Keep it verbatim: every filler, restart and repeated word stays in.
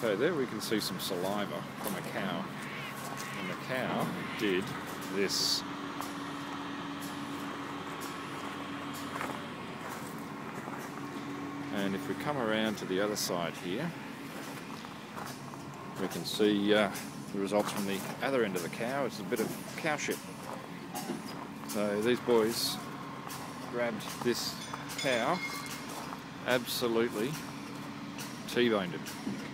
So there we can see some saliva from a cow, and the cow did this. And if we come around to the other side here, we can see uh, the results from the other end of the cow. It's a bit of cow shit. So these boys grabbed this cow, absolutely T-boned it.